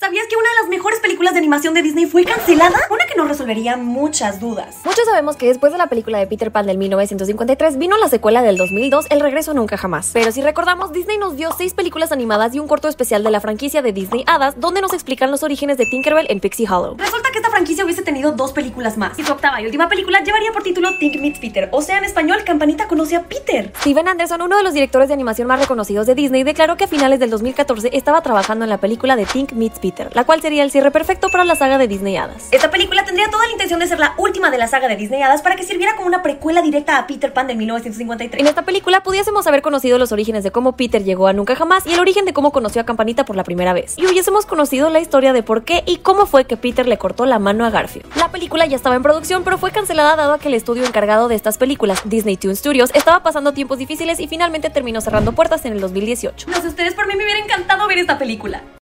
¿Sabías que una de las mejores películas de animación de Disney fue cancelada? Una que nos resolvería muchas dudas. Muchos sabemos que después de la película de Peter Pan del 1953 vino la secuela del 2002, El regreso a nunca jamás. Pero si recordamos, Disney nos dio 6 películas animadas y un corto especial de la franquicia de Disney Hadas, donde nos explican los orígenes de Tinkerbell en Pixie Hollow. Resulta que esta franquicia hubiese tenido 2 películas más, y su octava y última película llevaría por título Tink Meets Peter, o sea, en español, Campanita conoce a Peter. Steven Anderson, uno de los directores de animación más reconocidos de Disney, declaró que a finales del 2014 estaba trabajando en la película de Tink Meets Peter, la cual sería el cierre perfecto para la saga de Disney Hadas. Esta película tendría toda la intención de ser la última de la saga de Disney Hadas para que sirviera como una precuela directa a Peter Pan de 1953. En esta película pudiésemos haber conocido los orígenes de cómo Peter llegó a Nunca Jamás y el origen de cómo conoció a Campanita por la primera vez. Y hubiésemos conocido la historia de por qué y cómo fue que Peter le cortó la mano a Garfield. La película ya estaba en producción, pero fue cancelada dado a que el estudio encargado de estas películas, Disney Toon Studios, estaba pasando tiempos difíciles y finalmente terminó cerrando puertas en el 2018. No sé ustedes, por mí me hubiera encantado ver esta película.